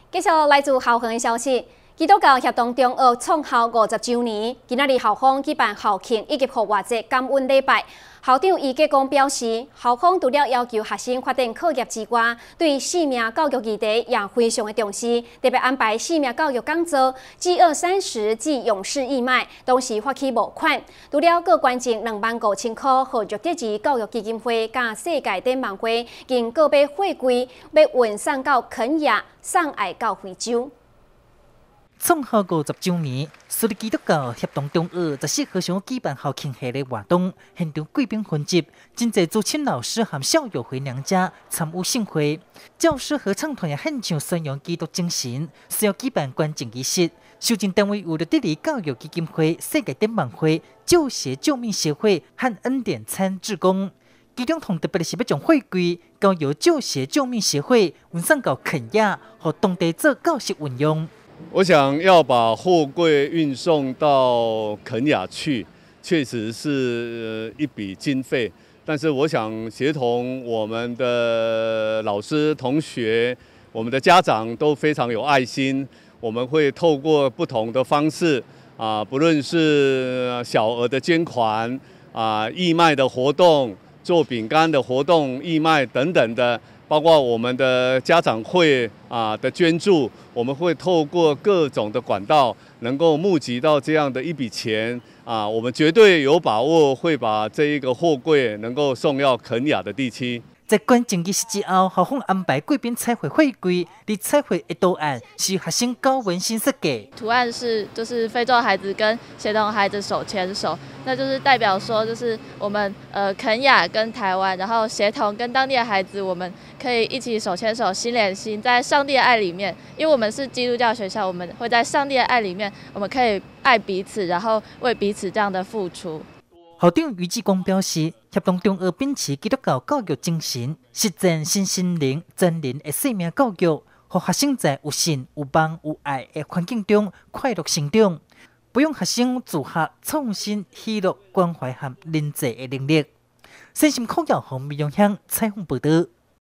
继续来自校园的消息，基督教协同中学创校50周年，今仔日校方举办校庆以及户外节感恩礼拜。校长余继光表示，校方除了要求学生发展课业之外，对性命教育议题也非常的重视，特别安排性命教育讲座，G230暨勇士义卖，同时发起募款，除了各捐赠25000块，和弱智児教育基金会甲世界展望会，经各笔货柜要运送到肯亚，送爱到非洲。 创校50周年，苏黎基督教协同中学14号上举办校庆系列活动，现场贵宾云集，真侪资深老师和校友回娘家参与盛会。教师合唱团也献唱宣扬基督精神，需要举办捐赠仪式。受赠单位有了地理教育基金会、世界展望会、救协救命协会和恩典餐志工。其中同特别的是要将货柜交由救协救命协会运送到肯亚，和当地做教室运用。 我想要把货柜运送到肯亚去，确实是一笔经费。但是我想协同我们的老师、同学、我们的家长都非常有爱心，我们会透过不同的方式不论是小额的捐款义卖的活动、做饼干的活动、义卖等等的。包括我们的家长会的捐助，我们会透过各种的管道，能够募集到这样的一笔钱我们绝对有把握会把这一个货柜能够送到肯亚的地区。 在捐赠仪式之后，校方安排贵宾彩绘货柜，伫彩绘的图案是学生高文新设计。 图案就是非洲孩子跟协同孩子手牵手，那就是代表说，就是我们肯亚跟台湾，然后协同跟当地的孩子，我们可以一起手牵手、心连心，在上帝的爱里面，因为我们是基督教学校，我们会在上帝的爱里面，我们可以爱彼此，然后为彼此这样的付出。 校长余志光表示，协同中学秉持基督教教育精神，实践新心灵、真人的生命教育，让学生在有信、有望、有爱的环境中快乐成长，培养学生自学、创新、喜乐、关怀和人际的能力。身心科教和美容乡采访报道。